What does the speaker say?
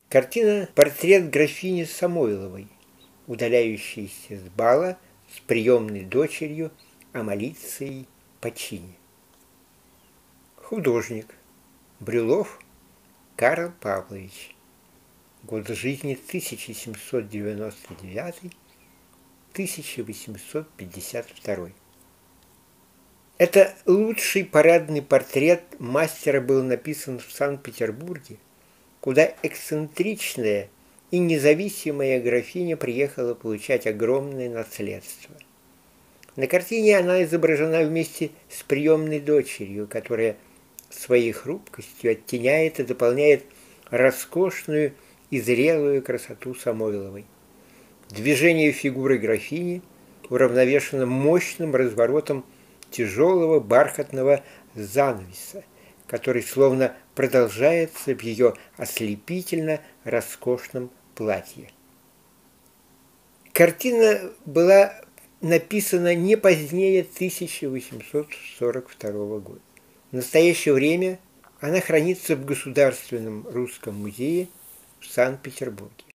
Картина «Портрет графини Самойловой», удаляющейся с бала с приемной дочерью Амалицией Пачини. Художник Брюлов Карл Павлович. Год жизни 1799-1852. Это лучший парадный портрет мастера был написан в Санкт-Петербурге, куда эксцентричная и независимая графиня приехала получать огромное наследство. На картине она изображена вместе с приемной дочерью, которая своей хрупкостью оттеняет и дополняет роскошную и зрелую красоту Самойловой. Движение фигуры графини уравновешено мощным разворотом тяжелого бархатного занавеса, который словно продолжается в ее ослепительно роскошном платье. Картина была написана не позднее 1842 года. В настоящее время она хранится в Государственном русском музее в Санкт-Петербурге.